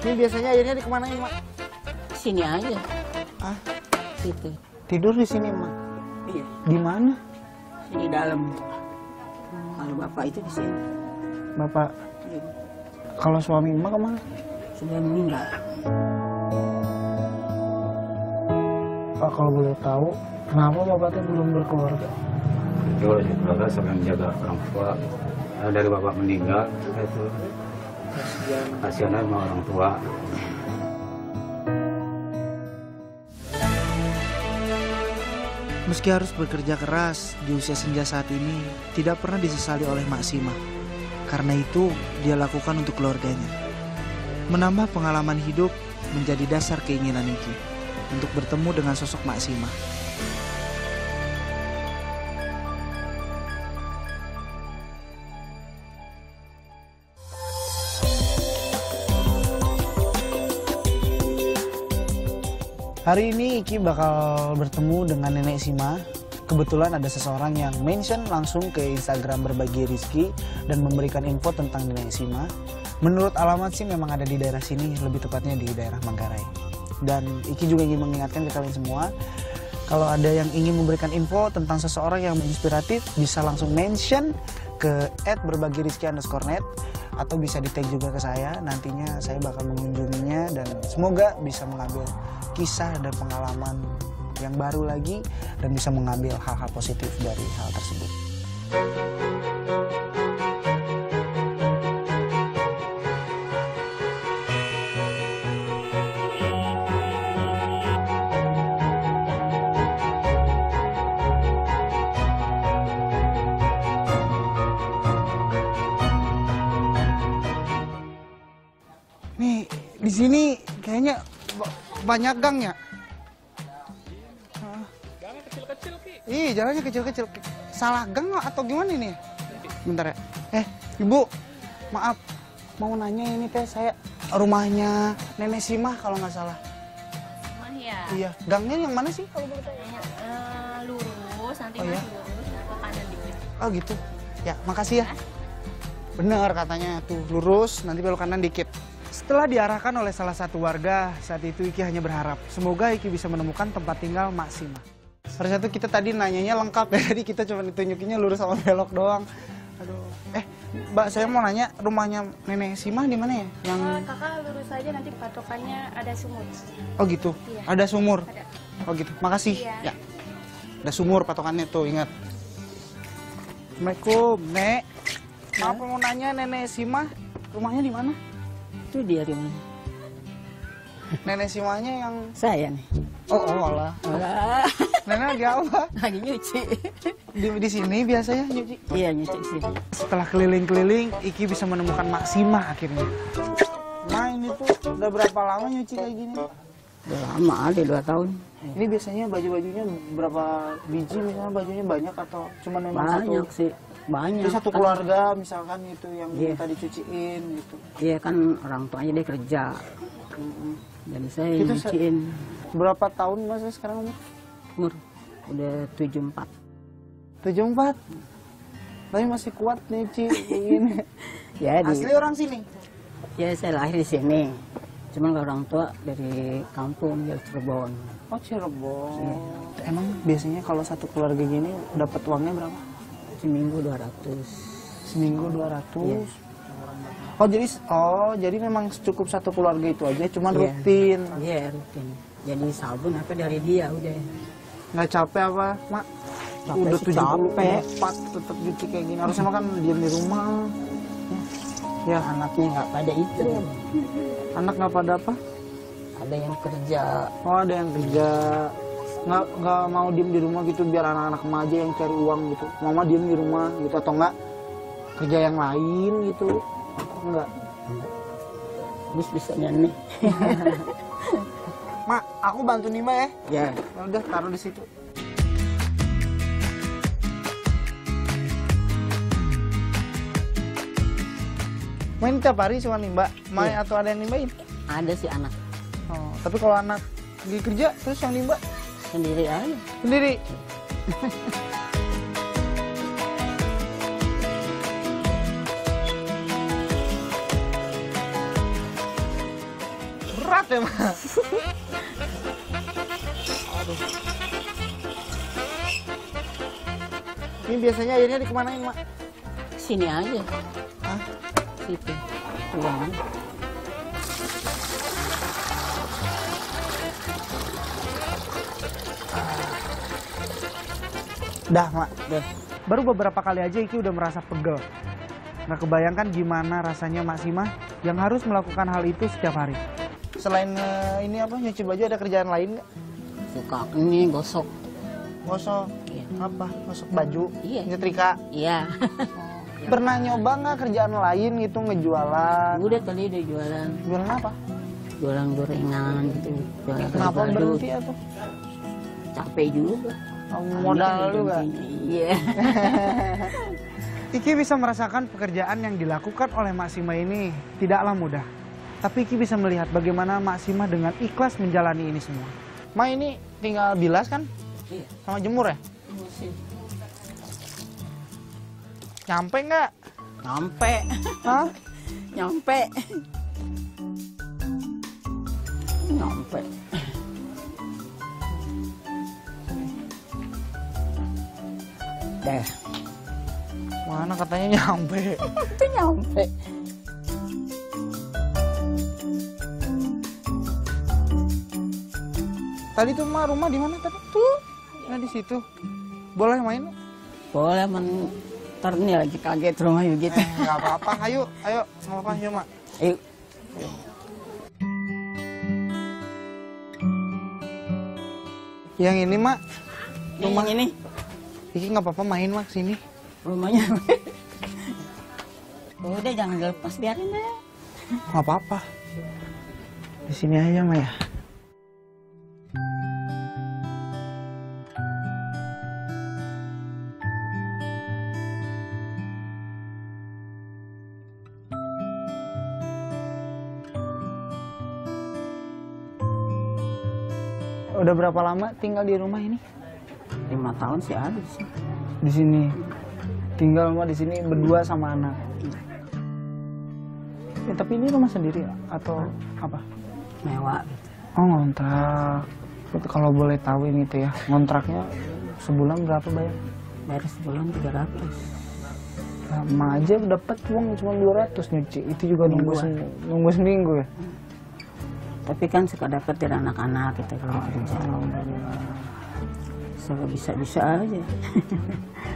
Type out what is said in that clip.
Ini biasanya airnya di kemana nih, Mak? Sini aja. Ah, Situ. tidur di sini, Mak. Iya. Di mana? Sini dalam. Kalau bapak itu di sini. Bapak, Iya. kalau suami Mak kemana? Sudah meninggal. Pak, kalau boleh tahu, kenapa Bapaknya belum berkeluarga? Dulu keluarga sampai menjaga orang tua. Dari bapak meninggal, itu kasihan sama orang tua. Meski harus bekerja keras di usia senja saat ini, tidak pernah disesali oleh Mak Sima. Karena itu, dia lakukan untuk keluarganya. Menambah pengalaman hidup menjadi dasar keinginan Niki untuk bertemu dengan sosok Mak Sima. Hari ini Iki bakal bertemu dengan Nenek Sima. Kebetulan ada seseorang yang mention langsung ke Instagram Berbagi Rizki dan memberikan info tentang Nenek Sima. Menurut alamat sih memang ada di daerah sini, lebih tepatnya di daerah Manggarai. Dan Iki juga ingin mengingatkan ke kalian semua, kalau ada yang ingin memberikan info tentang seseorang yang inspiratif, bisa langsung mention ke @berbagirizki_net atau bisa di tag juga ke saya. Nantinya saya bakal mengunjunginya dan semoga bisa mengambil kisah dan pengalaman yang baru lagi dan bisa mengambil hal-hal positif dari hal tersebut. Nih, di sini kayaknya banyak gang ya? Gangnya kecil-kecil, Ki. Ih, jalannya kecil-kecil. Salah gang atau gimana ini? Bentar ya. Ibu, maaf. Mau nanya ini teh, saya rumahnya Nenek Sima kalau nggak salah. Rumah ya? Iya, gangnya yang mana sih kalau boleh tahu? Lurus, nanti Oh, iya? masih lurus, ke kanan dikit. Oh gitu. Ya, makasih ya. Bener katanya tuh, lurus, nanti belok kanan dikit. Setelah diarahkan oleh salah satu warga, saat itu Iki hanya berharap semoga Iki bisa menemukan tempat tinggal Mak Sima. Pada saat itu kita tadi nanyanya lengkap ya, jadi kita cuma ditunjukinnya lurus sama belok doang. Aduh, Mbak, saya mau nanya rumahnya Nenek Sima di mana ya? Yang Kakak lurus aja, nanti patokannya ada sumur. Oh gitu, Iya. ada sumur. Ada. Oh gitu, makasih. Iya. Ya, ada sumur patokannya tuh, ingat. Assalamualaikum, Nek. Maaf mau nanya Nenek Sima, rumahnya di mana? Itu dia rumah. Nenek Simanya yang Saya nih. oh Allah. Nenek lagi apa? Lagi nyuci. Di sini biasanya nyuci. Iya, nyuci sini. Setelah keliling-keliling, Iki bisa menemukan Mak Sima akhirnya. Nah ini tuh udah berapa lama nyuci kayak gini? Udah lama, ada 2 tahun. Ini biasanya baju-bajunya berapa biji, misalnya bajunya banyak atau cuma memang Banyak satu? sih. Banyak. Itu satu keluarga misalkan itu yang Iya. minta dicuciin gitu. Iya kan orang tuanya dia kerja. Jadi saya Itu nyuciin. Berapa tahun Mas sekarang? Umur udah 74. 74. Tapi masih kuat nyuci kayak gini. Ya, Asli orang sini? ya saya lahir di sini. Cuman kalau orang tua dari kampung, dari Cirebon. Oh Cirebon. Emang biasanya kalau satu keluarga gini dapat uangnya berapa? Seminggu 200. Seminggu 200. Iya. Jadi memang cukup satu keluarga itu aja, cuman Iya. rutin. Iya, rutin. Jadi sabun apa dari dia udah. Nggak capek apa, Mak? Capek Udah sih, capek. 74 tetap cuci kayak gini. Harusnya makan diam di rumah. Ya, Anaknya nggak pada itu. anak nggak pada apa? Ada yang kerja. Oh, ada yang kerja. Nggak mau diem di rumah gitu biar anak-anak emak aja yang cari uang gitu. Mama diem di rumah gitu atau enggak kerja yang lain gitu. Enggak. Terus bisanya nih. Mak, aku bantu nih, Mbak ya. Ya. Ya udah taruh di situ. Main tiap hari cuma nimba, main Iya. atau ada yang nimbain? Ada sih anak Oh, tapi kalau anak di kerja terus yang nimba sendiri aja. sendiri. berat ya, Mak. Aduh. Ini biasanya airnya dikemanain, Mak? Sini aja. Hah? Situ. Tuang. Dah, Mak. Dah. Baru beberapa kali aja Iki udah merasa pegel. Nggak kebayangkan gimana rasanya Mak Simah yang harus melakukan hal itu setiap hari. Selain ini apa, nyuci baju, ada kerjaan lain nggak? Suka ini gosok. Gosok Iya. apa? Gosok baju? Iya. Nyetrika? Iya. Pernah nyoba nggak kerjaan lain gitu, ngejualan? Udah tadi udah jualan. Jualan apa? Jualan gorengan gitu. Jualan Kenapa gado-gado. berhenti atau? Capek juga. Modal juga. Iya. Iki bisa merasakan pekerjaan yang dilakukan oleh Mak Simah ini tidaklah mudah. Tapi Iki bisa melihat bagaimana Mak Simah dengan ikhlas menjalani ini semua. Mak, ini tinggal bilas kan? Iya. Sama jemur ya? Nyampe nggak? Nyampe. Hah? Nyampe. Nyampe. Deh. Mana katanya nyampe? Itu nyampe. Tadi tuh Mak, rumah di mana tadi? Tuh. Nah, di situ. Boleh main? Boleh ntar ini lagi kaget rumah gitu. Nggak apa-apa. Ayo, ayo. Nggak apa-apa, yuk Mak. Ayo. Yang ini Mak. Rumah ini Iki nggak apa-apa main Mak sini. rumahnya. Udah jangan dilepas, biarin deh. Nggak apa-apa. Di sini aja Mak ya. Udah berapa lama tinggal di rumah ini? 5 tahun sih ada sih. Di sini. Tinggal Mak di sini berdua sama anak. Ya, tapi ini rumah sendiri atau apa? Mewah gitu. Oh, ngontrak. Itu kalau boleh tahu ini tuh ya, ngontraknya sebulan berapa bayar? Bayar sebulan 300. Lama aja dapat uang cuma 200 nyuci. Itu juga nunggu seminggu ya. Tapi kan suka dapat dari anak-anak kita kalau kerja. Selalu bisa-bisa aja.